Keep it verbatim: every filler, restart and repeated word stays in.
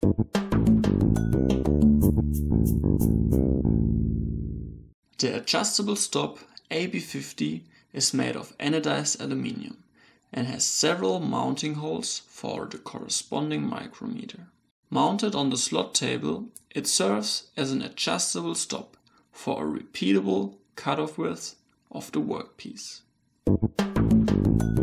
The adjustable stop A B fifty is made of anodized aluminium and has several mounting holes for the corresponding micrometer. Mounted on the slot table, it serves as an adjustable stop for a repeatable cutoff width of the workpiece.